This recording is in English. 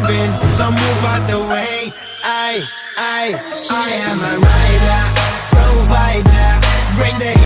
creeping, so move out the way. I am a rider.